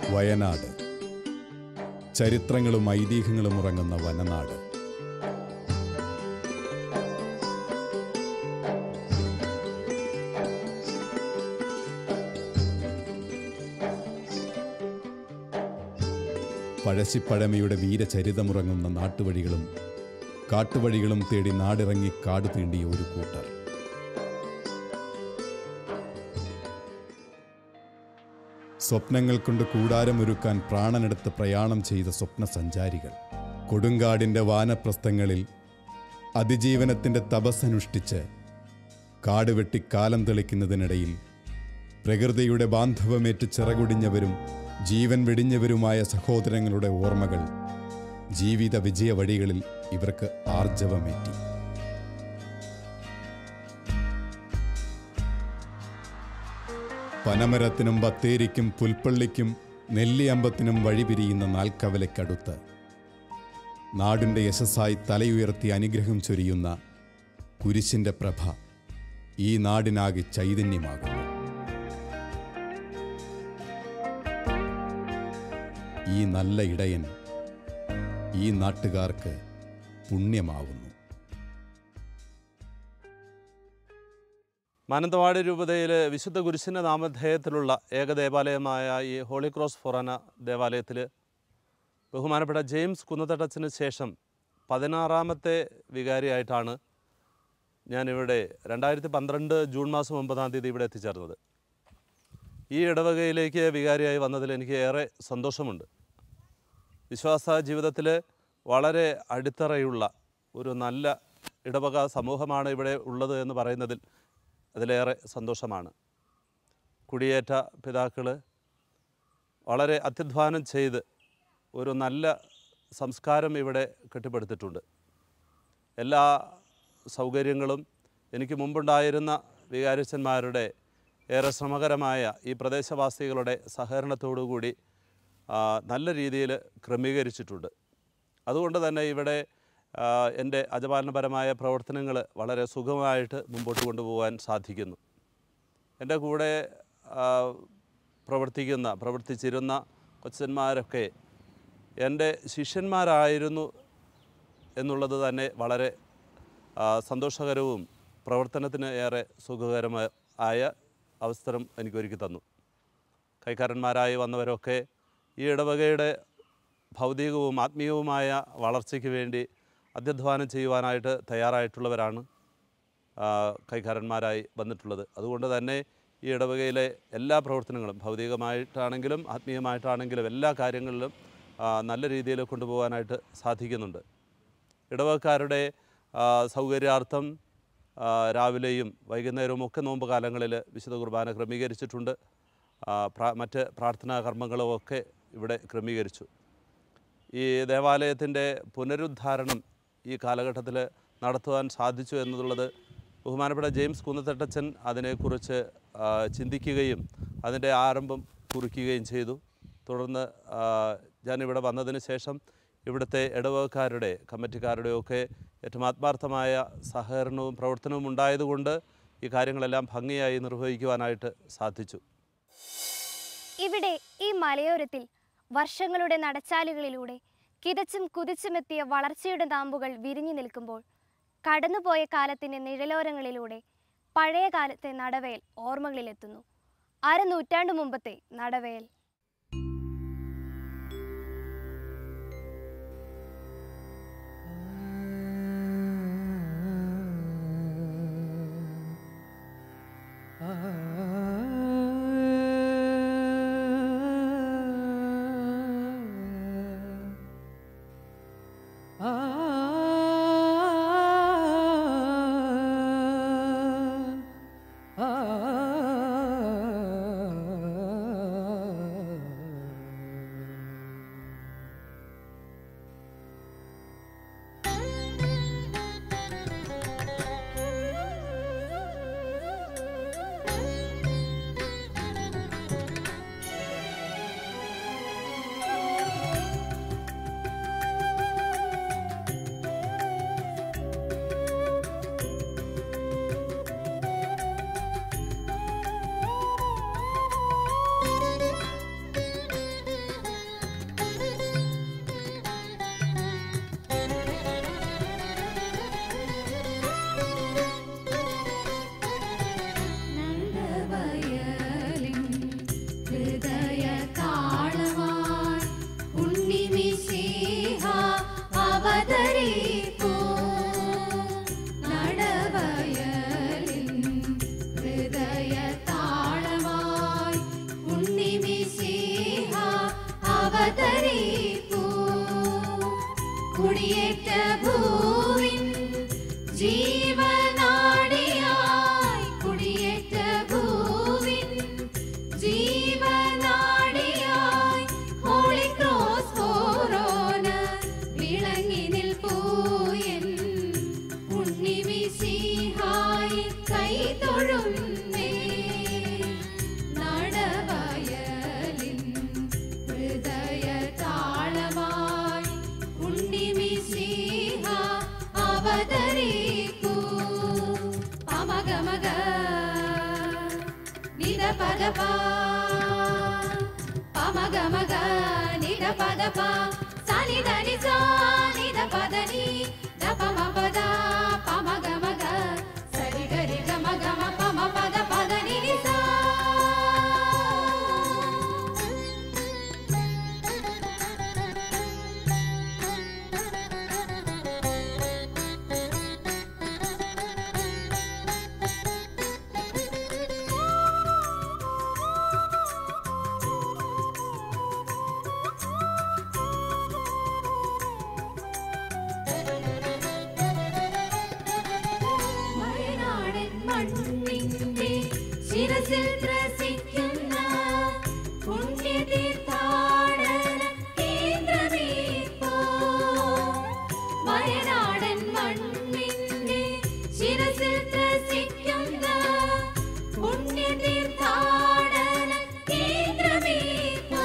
വയനാട്, ചരിത്രങ്ങളും ഐതിഹ്യങ്ങളും ഉറങ്ങുന്ന വനനാട്. പഴശ്ശിപ്പഴമയുടെ വീരചരിതമുറങ്ങുന്ന നാട്ടുവഴികളും കാട്ടുവഴികളും തേടി നാടിറങ്ങി കാട് തീണ്ടിയ ഒരു കൂട്ടർ. സ്വപ്നങ്ങൾ കൊണ്ട് കൂടാരമൊരുക്കാൻ പ്രാണനെടുത്ത് പ്രയാണം ചെയ്ത സ്വപ്ന സഞ്ചാരികൾ. കൊടുങ്കാടിൻ്റെ വാനപ്രസ്ഥങ്ങളിൽ അതിജീവനത്തിൻ്റെ തപസ്സനുഷ്ഠിച്ച് കാട് വെട്ടി കാലം തെളിക്കുന്നതിനിടയിൽ പ്രകൃതിയുടെ ബാന്ധവമേറ്റ് ചിറകുടിഞ്ഞവരും ജീവൻ വെടിഞ്ഞവരുമായ സഹോദരങ്ങളുടെ ഓർമ്മകൾ ജീവിത വിജയ വഴികളിൽ ഇവർക്ക് ആർജവമേറ്റി. പനമരത്തിനും ബത്തേരിക്കും പുൽപ്പള്ളിക്കും നെല്ലിയമ്പത്തിനും വഴിപിരിയുന്ന നാൽക്കവലയ്ക്കടുത്ത് നാടിൻ്റെ യശസ്സായി തലയുയർത്തി അനുഗ്രഹം ചൊരിയുന്ന കുരിശിൻ്റെ പ്രഭ ഈ നാടിനാകെ ചൈതന്യമാകുന്നു. ഈ നല്ല ഇടയൻ ഈ നാട്ടുകാർക്ക് പുണ്യമാവുന്നു. മാനന്തവാടി രൂപതയിലെ വിശുദ്ധ കുരിശിൻ്റെ നാമധേയത്തിലുള്ള ഏകദേവാലയമായ ഈ ഹോളി ക്രോസ് ഫൊറാന ദേവാലയത്തിൽ ബഹുമാനപ്പെട്ട ജെയിംസ് കുന്നത്തടച്ചന് ശേഷം 16ാമത്തെ വികാരിയായിട്ടാണ് ഞാനിവിടെ 2012 ജൂൺ മാസം 9-ാം തീയതി ഇവിടെ എത്തിച്ചേർന്നത്. ഈ ഇടവകയിലേക്ക് വികാരിയായി വന്നതിൽ എനിക്ക് ഏറെ സന്തോഷമുണ്ട്. വിശ്വാസ ജീവിതത്തിൽ വളരെ അടിത്തറയുള്ള ഒരു നല്ല ഇടവക സമൂഹമാണ് ഇവിടെ ഉള്ളത് എന്ന് പറയുന്നതിൽ അതിലേറെ സന്തോഷമാണ്. കുടിയേറ്റ പിതാക്കൾ വളരെ അത്യധ്വാനം ചെയ്ത് ഒരു നല്ല സംസ്കാരം ഇവിടെ കെട്ടിപ്പടുത്തിട്ടുണ്ട്. എല്ലാ സൗകര്യങ്ങളും എനിക്ക് മുമ്പുണ്ടായിരുന്ന വികാരിച്ചന്മാരുടെ ഏറെ ശ്രമകരമായ ഈ പ്രദേശവാസികളുടെ സഹകരണത്തോടുകൂടി നല്ല രീതിയിൽ ക്രമീകരിച്ചിട്ടുണ്ട്. അതുകൊണ്ട് തന്നെ ഇവിടെ എൻ്റെ അജപാലനപരമായ പ്രവർത്തനങ്ങൾ വളരെ സുഗമമായിട്ട് മുമ്പോട്ട് കൊണ്ടുപോകാൻ സാധിക്കുന്നു. എൻ്റെ കൂടെ പ്രവർത്തിച്ചിരുന്ന കൊച്ചന്മാരൊക്കെ എൻ്റെ ശിഷ്യന്മാരായിരുന്നു എന്നുള്ളത് തന്നെ വളരെ സന്തോഷകരവും പ്രവർത്തനത്തിന് ഏറെ സുഖകരമായ അവസരം എനിക്കൊരുക്കി തന്നു. കൈക്കാരന്മാരായി വന്നവരൊക്കെ ഈ ഇടവകയുടെ ഭൗതികവും ആത്മീയവുമായ വളർച്ചയ്ക്ക് വേണ്ടി അത്യധ്വാനം ചെയ്യുവാനായിട്ട് തയ്യാറായിട്ടുള്ളവരാണ് കൈക്കാരന്മാരായി വന്നിട്ടുള്ളത്. അതുകൊണ്ട് തന്നെ ഈ ഇടവകയിലെ എല്ലാ പ്രവർത്തനങ്ങളും ഭൗതികമായിട്ടാണെങ്കിലും ആത്മീയമായിട്ടാണെങ്കിലും എല്ലാ കാര്യങ്ങളിലും നല്ല രീതിയിൽ കൊണ്ടുപോകാനായിട്ട് സാധിക്കുന്നുണ്ട്. ഇടവകക്കാരുടെ സൗകര്യാർത്ഥം രാവിലെയും വൈകുന്നേരവും ഒക്കെ നോമ്പ് കാലങ്ങളിൽ വിശുദ്ധ കുർബാന ക്രമീകരിച്ചിട്ടുണ്ട്. മറ്റ് പ്രാർത്ഥനാ കർമ്മങ്ങളുമൊക്കെ ഇവിടെ ക്രമീകരിച്ചു. ഈ ദേവാലയത്തിൻ്റെ പുനരുദ്ധാരണം ഈ കാലഘട്ടത്തിൽ നടത്തുവാൻ സാധിച്ചു എന്നുള്ളത് ബഹുമാനപ്പെട്ട ജെയിംസ് കുന്നത്തട്ടച്ചൻ അതിനെക്കുറിച്ച് ചിന്തിക്കുകയും അതിൻ്റെ ആരംഭം കുറിക്കുകയും ചെയ്തു. തുടർന്ന് ഞാനിവിടെ വന്നതിന് ശേഷം ഇവിടുത്തെ ഇടവകക്കാരുടെ കമ്മിറ്റിക്കാരുടെയൊക്കെ ഏറ്റവും ആത്മാർത്ഥമായ സഹകരണവും പ്രവർത്തനവും ഉണ്ടായതുകൊണ്ട് ഈ കാര്യങ്ങളെല്ലാം ഭംഗിയായി നിർവഹിക്കുവാനായിട്ട് സാധിച്ചു. ഇവിടെ ഈ മലയോരത്തിൽ വർഷങ്ങളുടെ നടച്ചാലുകളിലൂടെ കിതച്ചും കുതിച്ചുമെത്തിയ വളർച്ചയുടെ നാമ്പുകൾ വിരിഞ്ഞു നിൽക്കുമ്പോൾ കടന്നുപോയ കാലത്തിൻ്റെ നിഴലോരങ്ങളിലൂടെ പഴയ കാലത്തെ നടവയൽ ഓർമ്മകളിലെത്തുന്നു. അരനൂറ്റാണ്ട് മുമ്പത്തെ നടവയൽ. ഹൃദയ താളമായി ഉണ്ണിമിശിഹ അവതരിപ്പൂ നടവയലിൻ ഹൃദയ താളമായി ഉണ്ണിമിശിഹ അവതരിപ്പൂ കുടിയേറ്റ ഭൂവിൻ ജീവനാടിയായി കുടിയേറ്റ ഭൂവിൻ ജീവനാടിയായി ഹോളി ക്രോസ് ഫോറോന വിളങ്ങി നിൽപ്പൂയൻ ഉണ്ണിമിശിഹായി കൈ തൊഴുന്നേ നടവയലിൻ ഹൃദയ താളമായി ഉണ്ണിമിശിഹ അവതരിപ്പൂ പമഗമഗ നിദ പദപ പമഗമഗ നിദ പദപ സനി ധനി സ നിദ പദനി ദപമപദ പമഗമഗ സരി ഗരി ഗമ ഗമ പമ പദ പദനി സ മലനാടൻ മണ്ണിന്റെ ശിരസിൽ ത്രസിക്കുന്ന പുണ്യതീർത്ഥാടന കേന്ദ്രമേപ്പോ മലനാടൻ മണ്ണിന്റെ ശിരസിൽ ത്രസിക്കുന്ന പുണ്യതീർത്ഥാടന കേന്ദ്രമേപ്പോ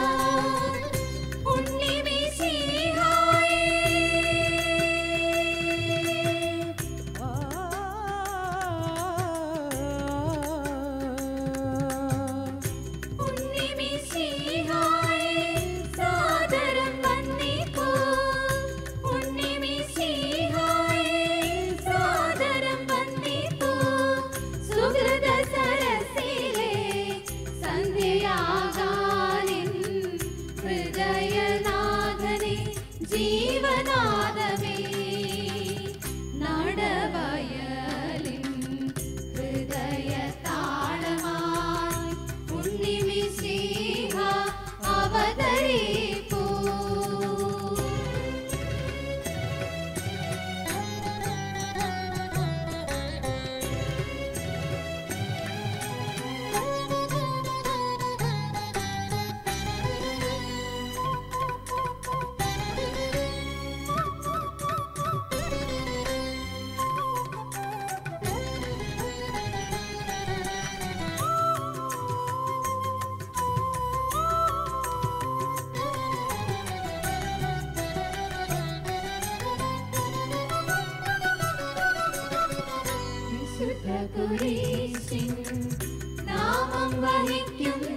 ഹൃദയനാഥനെ ജീവനാദമേ നടവയലിൻ ഹൃദയ താളമായി ഉണ്ണിമിശിഹ അവതരിപ്പൂ വിശുദ്ധ കുരിശിൻ നാമം വഹിക്കുന്ന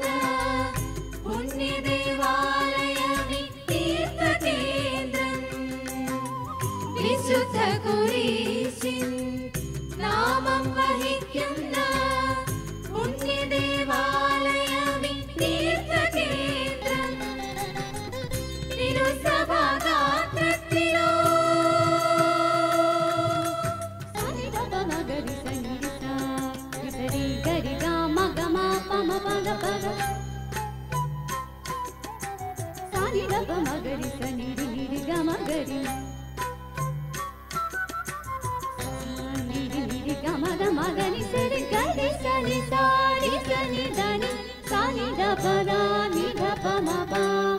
പുണ്യദേവാലയമേ തീർത്ഥകേന്ദ്രം വിശുദ്ധ കുരിശിൻ നാമം വഹിക്കുന്ന പുണ്യദേവാലയമേ തീർത്ഥകേന്ദ്രം തിരുസഭാഗാത്രത്തിലോ మగరి సని నిరి గమగరి నిరి గమద మగని సరి గరి సని సారి సని దని సని దపద ని దపమ ప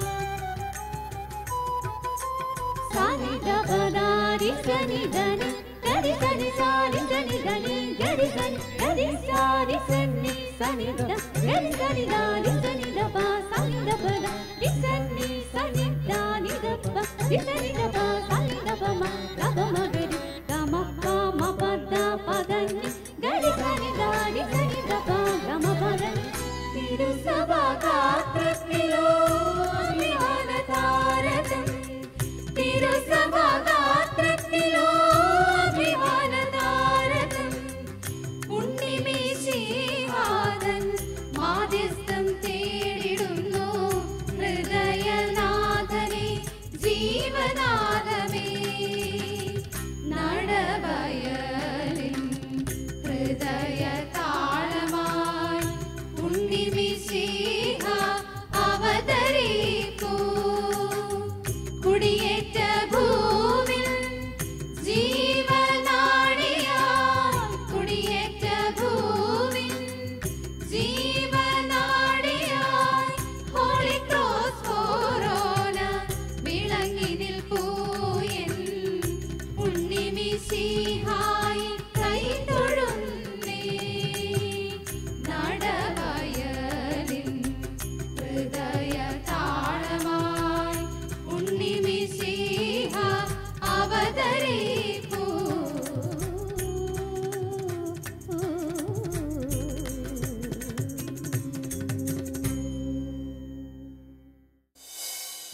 సని దపద రి సని దని గరి సని సారి సని దని గరి సారి సని సని ద గరి సని దని సని దప సని దపద రి సని సని దని దప రి సని దప సని దపమ దపమ గరి గమ పమ పద పదని గరి సని దని సని దప గమ పదని തിരുസഭാഗാത്രത്തിലോ അഭിമാനതാരകം തിരുസഭാഗാത്രത്തിലോ അഭിമാനതാരകം ഉണ്ണിമേശിഹാദൻ മാധ്യസ്ഥം തേടി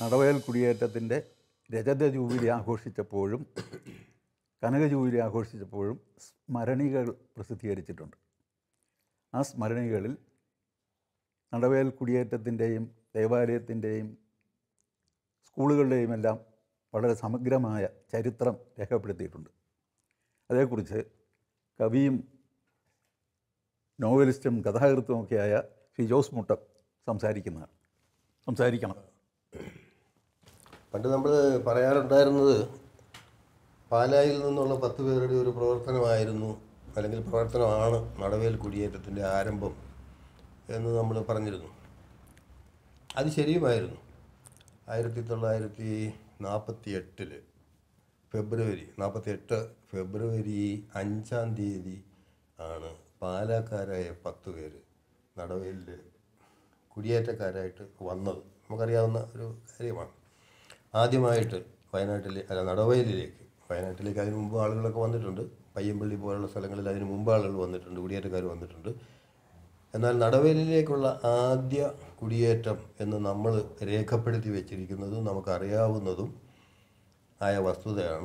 നടവയൽ കുടിയേറ്റത്തിൻ്റെ രജത ജൂബിലി ആഘോഷിച്ചപ്പോഴും കനക ജൂബിലി ആഘോഷിച്ചപ്പോഴും സ്മരണികൾ പ്രസിദ്ധീകരിച്ചിട്ടുണ്ട്. ആ സ്മരണികളിൽ നടവയൽ കുടിയേറ്റത്തിൻ്റെയും ദേവാലയത്തിൻ്റെയും സ്കൂളുകളുടെയും എല്ലാം വളരെ സമഗ്രമായ ചരിത്രം രേഖപ്പെടുത്തിയിട്ടുണ്ട്. അതേക്കുറിച്ച് കവിയും നോവലിസ്റ്റും കഥാകൃത്തുമൊക്കെയായ ശ്രീ ജോസ് മുട്ടം സംസാരിക്കണം. പണ്ട് നമ്മൾ പറയാറുണ്ടായിരുന്നത് പാലായിൽ നിന്നുള്ള 10 പേരുടെ ഒരു പ്രവർത്തനമായിരുന്നു, അല്ലെങ്കിൽ പ്രവർത്തനമാണ് നടവേൽ കുടിയേറ്റത്തിൻ്റെ ആരംഭം എന്ന് നമ്മൾ പറഞ്ഞിരുന്നു. അത് ശരിയുമായിരുന്നു. 1948 ഫെബ്രുവരി 5-ാം തീയതി ആണ് പാലാക്കാരായ 10 പേര് നടവേലിൽ കുടിയേറ്റക്കാരായിട്ട് വന്നത്. നമുക്കറിയാവുന്ന ഒരു കാര്യമാണ്. ആദ്യമായിട്ട് വയനാട്ടിലേക്ക് അതിന് മുമ്പ് ആളുകളൊക്കെ വന്നിട്ടുണ്ട്. പയ്യമ്പള്ളി പോലുള്ള സ്ഥലങ്ങളിൽ അതിന് മുമ്പ് ആളുകൾ വന്നിട്ടുണ്ട്, കുടിയേറ്റക്കാർ വന്നിട്ടുണ്ട്. എന്നാൽ നടവേലിലേക്കുള്ള ആദ്യ കുടിയേറ്റം എന്ന് നമ്മൾ രേഖപ്പെടുത്തി വെച്ചിരിക്കുന്നതും നമുക്കറിയാവുന്നതും ആയ വസ്തുതയാണ്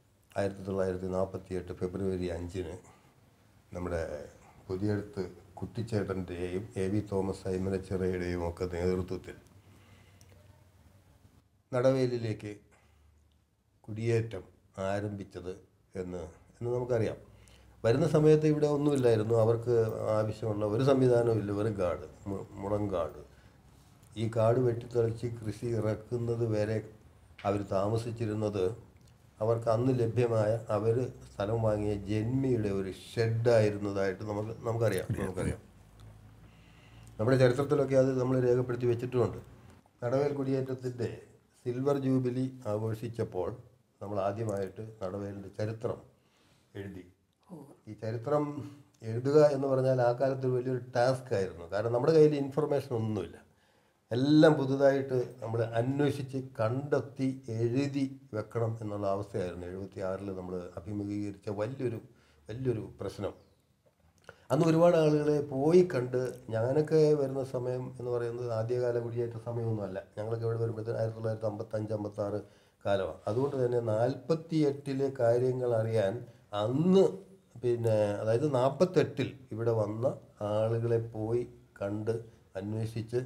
1948 ഫെബ്രുവരി 5-ന് നമ്മുടെ പുതിയടുത്ത് കുട്ടിച്ചേട്ടൻ്റെയും AV തോമസ് ഐമനച്ചിറയുടെയും ഒക്കെ നേതൃത്വത്തിൽ നടവേലിലേക്ക് കുടിയേറ്റം ആരംഭിച്ചത് എന്ന് നമുക്കറിയാം. വരുന്ന സമയത്ത് ഇവിടെ ഒന്നുമില്ലായിരുന്നു. അവർക്ക് ആവശ്യമുള്ള ഒരു സംവിധാനവും ഇല്ല, വെറും കാട്, മുളങ്കാട്. ഈ കാട് വെട്ടിത്തെളിച്ച് കൃഷി ഇറക്കുന്നത് വരെ അവർ താമസിച്ചിരുന്നത് അവർക്ക് അന്ന് ലഭ്യമായ അവർ സ്ഥലം വാങ്ങിയ ജന്മിയുടെ ഒരു ഷെഡായിരുന്നതായിട്ട് നമുക്കറിയാം. നമ്മുടെ ചരിത്രത്തിലൊക്കെ അത് നമ്മൾ രേഖപ്പെടുത്തി വെച്ചിട്ടുമുണ്ട്. നടവേൽ കുടിയേറ്റത്തിൻ്റെ സിൽവർ ജൂബിലി ആഘോഷിച്ചപ്പോൾ നമ്മൾ ആദ്യമായിട്ട് നടവേലിൻ്റെ ചരിത്രം എഴുതി. ഈ ചരിത്രം എഴുതുക എന്ന് പറഞ്ഞാൽ ആ കാലത്ത് വലിയൊരു ടാസ്ക് ആയിരുന്നു. കാരണം നമ്മുടെ കയ്യിൽ ഇൻഫർമേഷൻ ഒന്നുമില്ല. എല്ലാം പുതുതായിട്ട് നമ്മൾ അന്വേഷിച്ച് കണ്ടെത്തി എഴുതി വെക്കണം എന്നുള്ള അവസ്ഥയായിരുന്നു 76-ൽ നമ്മൾ അഭിമുഖീകരിച്ച വലിയൊരു പ്രശ്നം. അന്ന് ഒരുപാട് ആളുകളെ പോയി കണ്ട്, ഞാനൊക്കെ വരുന്ന സമയം എന്ന് പറയുന്നത് ആദ്യകാല കുടിയേറ്റ സമയമൊന്നുമല്ല. ഞങ്ങളൊക്കെ ഇവിടെ വരുമ്പോഴത്തേന് 1955-56 കാലമാണ്. അതുകൊണ്ട് തന്നെ 48-ലെ കാര്യങ്ങൾ അറിയാൻ അന്ന് അതായത് 48-ൽ ഇവിടെ വന്ന ആളുകളെ പോയി കണ്ട് അന്വേഷിച്ച്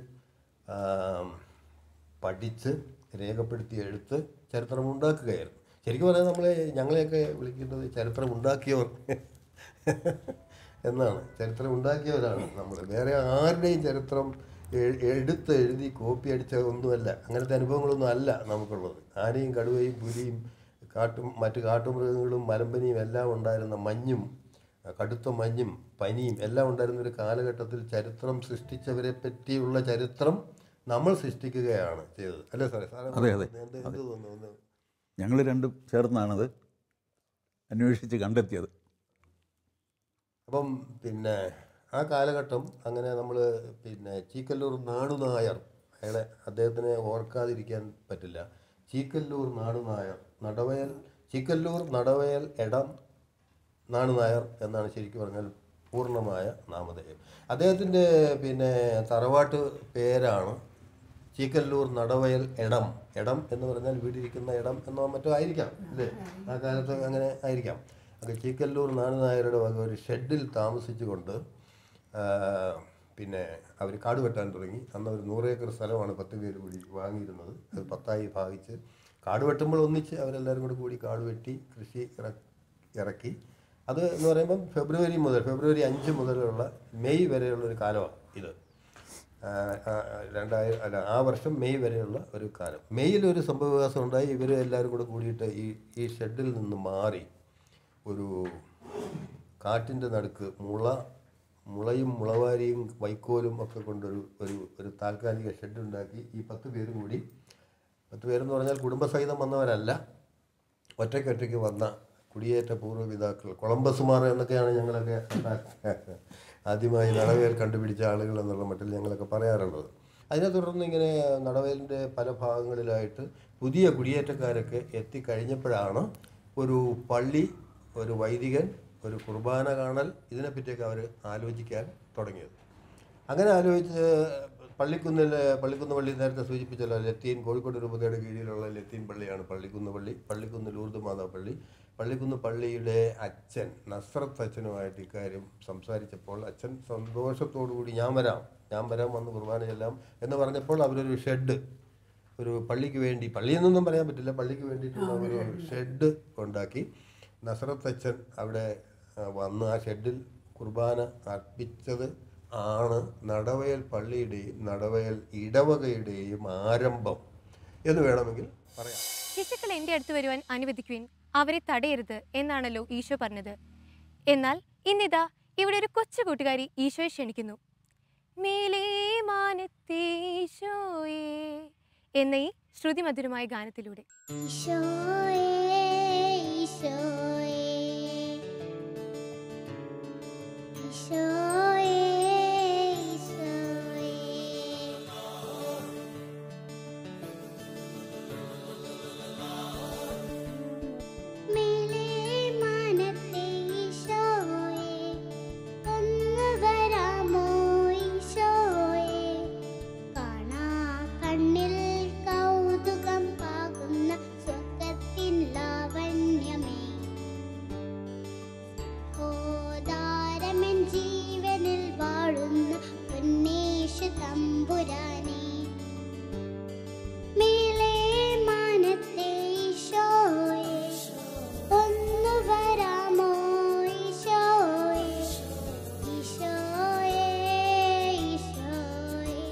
പഠിച്ച് രേഖപ്പെടുത്തി എടുത്ത് ചരിത്രമുണ്ടാക്കുകയായിരുന്നു. ശരിക്കും പറഞ്ഞാൽ ഞങ്ങളെയൊക്കെ വിളിക്കേണ്ടത് ചരിത്രമുണ്ടാക്കിയവർ എന്നാണ്. ചരിത്രമുണ്ടാക്കിയവരാണ് നമ്മൾ. വേറെ ആരുടെയും ചരിത്രം എഴുതി കോപ്പി അടിച്ച ഒന്നുമല്ല. അങ്ങനത്തെ അനുഭവങ്ങളൊന്നും അല്ല നമുക്കുള്ളത്. ആനയും കടുവയും പുലിയും മറ്റ് കാട്ടുമൃഗങ്ങളും മലമ്പനിയും എല്ലാം ഉണ്ടായിരുന്ന മഞ്ഞും, കടുത്ത മഞ്ഞും പനിയും എല്ലാം ഉണ്ടായിരുന്ന ഒരു കാലഘട്ടത്തിൽ ചരിത്രം സൃഷ്ടിച്ചവരെ പറ്റിയുള്ള ചരിത്രം നമ്മൾ സൃഷ്ടിക്കുകയാണ് ചെയ്തത്, അല്ലേ സാറേ? അതെ. എന്ത് തോന്നുന്നു? ഞങ്ങൾ രണ്ടും ചേർന്നാണത് അന്വേഷിച്ച് കണ്ടെത്തിയത്. അപ്പം ആ കാലഘട്ടം അങ്ങനെ നമ്മൾ ചീക്കല്ലൂർ നാടുനായർ, അദ്ദേഹത്തിനെ ഓർക്കാതിരിക്കാൻ പറ്റില്ല. ചീക്കല്ലൂർ നാടുനായർ, ചീക്കല്ലൂർ നടവയൽ എടം നാടുനായർ എന്നാണ് ശരിക്കും പറഞ്ഞാൽ പൂർണ്ണമായ നാമധേയം. അദ്ദേഹത്തിൻ്റെ തറവാട്ട് പേരാണ് ചീക്കല്ലൂർ നടവയൽ എടം. എടം എന്ന് പറഞ്ഞാൽ വീടിരിക്കുന്ന ഇടം എന്നോ മറ്റോ ആയിരിക്കാം, അല്ലേ? ആ കാലത്ത് അങ്ങനെ ആയിരിക്കാം. അത് ചീക്കല്ലൂർ നാടുനായരുടെ വക ഒരു ഷെഡിൽ താമസിച്ചുകൊണ്ട് അവർ കാട് വെട്ടാൻ തുടങ്ങി. അന്ന് ഒരു 100 ഏക്കർ സ്ഥലമാണ് 10 പേര് കൂടി വാങ്ങിയിരുന്നത്. അത് 10ആയി ഭാഗിച്ച് കാട് വെട്ടുമ്പോൾ ഒന്നിച്ച് അവരെല്ലാവരും കൂടി കാട് വെട്ടി കൃഷി ഇറക്കി. അത് എന്ന് പറയുമ്പം ഫെബ്രുവരി 5 മുതലുള്ള മെയ് വരെയുള്ളൊരു കാലമാണ് ഇത്. ആ വർഷം മെയ് വരെയുള്ള ഒരു കാലം. മെയ്യിലൊരു സംഭവവികാസം ഉണ്ടായി. ഇവർ എല്ലാവരും കൂടിയിട്ട് ഈ ഷെഡിൽ നിന്ന് മാറി ഒരു കാട്ടിൻ്റെ നടുക്ക് മുളയും മുളവാരിയും വൈക്കോലും ഒക്കെ കൊണ്ടൊരു ഒരു താൽക്കാലിക ഷെഡുണ്ടാക്കി ഈ 10 പേരും കൂടി, 10 പേരെന്ന് പറഞ്ഞാൽ കുടുംബസഹിതം വന്നവരല്ല, ഒറ്റയ്ക്ക് വന്ന കുടിയേറ്റ പൂർവ്വപിതാക്കൾ, കൊളംബസുമാർ എന്നൊക്കെയാണ് ഞങ്ങളൊക്കെ ആദ്യമായി നടവേൽ കണ്ടുപിടിച്ച ആളുകൾ എന്നുള്ള മട്ടിൽ ഞങ്ങളൊക്കെ പറയാറുള്ളത്. അതിനെ തുടർന്ന് ഇങ്ങനെ നടവേലിൻ്റെ പല ഭാഗങ്ങളിലായിട്ട് പുതിയ കുടിയേറ്റക്കാരൊക്കെ എത്തിക്കഴിഞ്ഞപ്പോഴാണ് ഒരു പള്ളി, ഒരു വൈദികൻ, ഒരു കുർബാന കാണൽ, ഇതിനെപ്പറ്റിയൊക്കെ അവർ ആലോചിക്കാൻ തുടങ്ങിയത്. അങ്ങനെ ആലോചിച്ച് പള്ളിക്കുന്ന് പള്ളി നേരത്തെ സൂചിപ്പിച്ചല്ലോ, ലത്തീൻ കോഴിക്കോട് രൂപതയുടെ കീഴിലുള്ള ലത്തീൻ പള്ളിയാണ് പള്ളിക്കുന്ന് പള്ളി. പള്ളിക്കുന്ന് ലൂർദ് മാതാ പള്ളി. പള്ളിക്കുന്ന് പള്ളിയുടെ അച്ഛൻ നസ്രത്ത് അച്ഛനുമായിട്ട് ഇക്കാര്യം സംസാരിച്ചപ്പോൾ അച്ഛൻ സന്തോഷത്തോടു കൂടി ഞാൻ വരാം വന്ന് കുർബാന ചെല്ലാം എന്ന് പറഞ്ഞപ്പോൾ അവരൊരു ഷെഡ്, ഒരു പള്ളിക്ക് വേണ്ടി, പള്ളിയെന്നൊന്നും പറയാൻ പറ്റില്ല, പള്ളിക്ക് വേണ്ടിയിട്ടുള്ള ഒരു ഷെഡ് ഉണ്ടാക്കി നസ്രത്ത് അച്ഛൻ അവിടെ വന്ന് ആ ഷെഡിൽ കുർബാന അർപ്പിച്ചത് ആണ് നടവയൽ പള്ളിയുടെയും നടവയൽ ഇടവകയുടെയും ആരംഭം എന്ന് വേണമെങ്കിൽ പറയാം. ശിശുക്കൾ എൻ്റെ അടുത്ത് വരുവാൻ അനുവദിക്കുവിൻ, അവരെ തടയരുത് എന്നാണല്ലോ ഈശോ പറഞ്ഞത്. എന്നാൽ ഇന്നിതാ ഇവിടെ ഒരു കൊച്ചു കൂട്ടുകാരി ഈശോയെ ക്ഷണിക്കുന്നു. മേലേ മാനത്തെ ഈശോയേ എന്ന ഈ ശ്രുതിമധുരമായ ഗാനത്തിലൂടെ. ഈശോയേ ഈശോയേ ഈശോയേ ഈശോയേ മേലേ മാനത്തെ ഈശോയേ ഒന്ന് വരാമോ ഈശോയേ കാണാ കണ്ണിൽ കൗതുകം പാകുന്ന സ്വർഗത്തിൻ ലാവണ്യമേ ഹോദാരമൻ ജീവനിൽ വാഴുന്ന പൊന്നേശു തമ്പുരാനേ മേലേ മാനത്തെ ഈശോയേ ഒന്ന് വരാമോ ഈശോയേ ഈശോയേ ഈശോയേ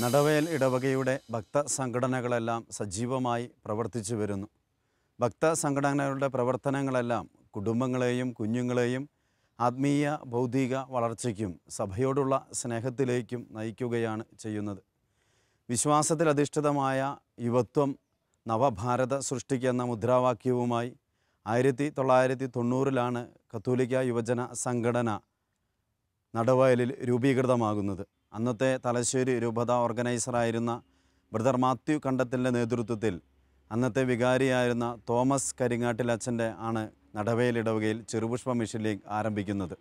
നടവേൽ ഇടവകയുടെ ഭക്തസംഘടനകളെല്ലാം സജീവമായി പ്രവർത്തിച്ചു വരുന്നു. ഭക്തസംഘടനകളുടെ പ്രവർത്തനങ്ങളെല്ലാം കുടുംബങ്ങളെയും കുഞ്ഞുങ്ങളെയും ആത്മീയ ഭൗതിക വളർച്ചയ്ക്കും സഭയോടുള്ള സ്നേഹത്തിലേക്കും നയിക്കുകയാണ് ചെയ്യുന്നത്. വിശ്വാസത്തിൽ അധിഷ്ഠിതമായ യുവത്വം നവഭാരത സൃഷ്ടിക്ക് എന്ന മുദ്രാവാക്യവുമായി 1990 കത്തോലിക്ക യുവജന സംഘടന നടവയലിൽ രൂപീകൃതമാകുന്നത്. അന്നത്തെ തലശ്ശേരി രൂപത ഓർഗനൈസറായിരുന്ന ബ്രദർ മാത്യു കണ്ടത്തിൻ്റെ നേതൃത്വത്തിൽ അന്നത്തെ വികാരിയായിരുന്ന തോമസ് കരിങ്ങാട്ടിലച്ഛൻ്റെ ആണ് നടവേൽ ഇടവകയിൽ ചെറുപുഷ്പ മിഷൻ ലീഗ് ആരംഭിക്കുന്നത്.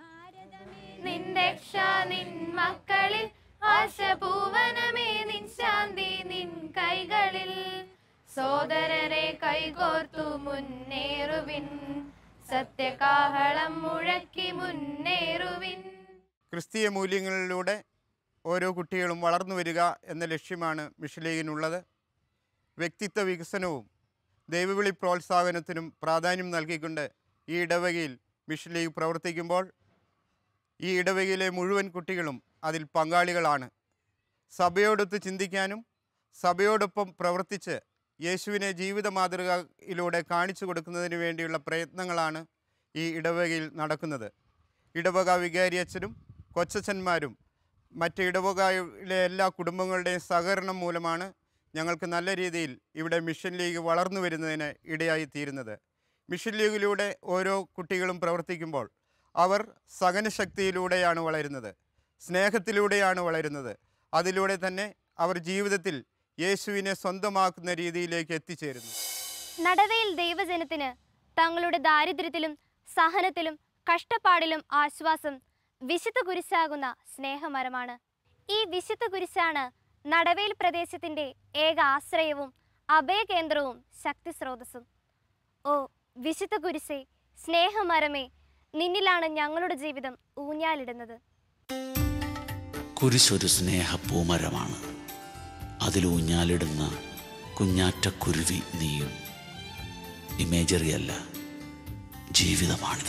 സോദരരെ കൈകോർത്തു മുന്നേറുവിൻ, സത്യകാഹളം മുഴക്കി മുന്നേറുവിൻ. ക്രിസ്തീയ മൂല്യങ്ങളിലൂടെ ഓരോ കുട്ടികളും വളർന്നു വരിക എന്ന ലക്ഷ്യമാണ് മിഷൻ ലീഗിനുള്ളത്. വ്യക്തിത്വ വികസനവും ദൈവവിളി പ്രോത്സാഹനത്തിനും പ്രാധാന്യം നൽകിക്കൊണ്ട് ഈ ഇടവകയിൽ മിഷൻ ലീഗ് പ്രവർത്തിക്കുമ്പോൾ ഈ ഇടവകയിലെ മുഴുവൻ കുട്ടികളും അതിൽ പങ്കാളികളാണ്. സഭയോടൊത്ത് ചിന്തിക്കാനും സഭയോടൊപ്പം പ്രവർത്തിച്ച് യേശുവിനെ ജീവിത മാതൃകയിലൂടെ കാണിച്ചു കൊടുക്കുന്നതിന് വേണ്ടിയുള്ള പ്രയത്നങ്ങളാണ് ഈ ഇടവകയിൽ നടക്കുന്നത്. ഇടവക വികാരിയച്ഛനും കൊച്ചച്ഛന്മാരും മറ്റ് ഇടവകയിലെ എല്ലാ കുടുംബങ്ങളുടെയും സഹകരണം മൂലമാണ് ഞങ്ങൾക്ക് നല്ല രീതിയിൽ ഇവിടെ മിഷൻ ലീഗ് വളർന്നു വരുന്നതിന് ഇടയായിത്തീരുന്നത്. മിഷൻ ലീഗിലൂടെ ഓരോ കുട്ടികളും പ്രവർത്തിക്കുമ്പോൾ അവർ സഹനശക്തിയിലൂടെയാണ് വളരുന്നത്, സ്നേഹത്തിലൂടെയാണ് വളരുന്നത്. അതിലൂടെ തന്നെ അവർ ജീവിതത്തിൽ യേശുവിനെ സ്വന്തമാക്കുന്ന രീതിയിലേക്ക് എത്തിച്ചേരുന്നു. നടവേൽ ദൈവജനത്തിന് തങ്ങളുടെ ദാരിദ്ര്യത്തിലും സഹനത്തിലും കഷ്ടപ്പാടിലും ആശ്വാസം വിശുദ്ധ കുരിശാകുന്ന സ്നേഹമരമാണ്. ഈ വിശുദ്ധ കുരിശാണ് നടവേൽ പ്രദേശത്തിൻ്റെ ഏക ആശ്രയവും അഭയകേന്ദ്രവും ശക്തി സ്രോതസ്സും. ഓ വിശുദ്ധ കുരിശേ, സ്നേഹമരമേ, നിന്നിലാണ് ഞങ്ങളുടെ ജീവിതം ഊഞ്ഞാലിടുന്നത്. കുരിശൊരു സ്നേഹ പൂമരമാണ്. അതിലൂഞ്ഞാലിടുന്ന കുഞ്ഞാറ്റ കുരുവി നീയും. ഇമേജറി അല്ല, ജീവിതമാണിത്.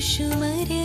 കുരിശുമരമേ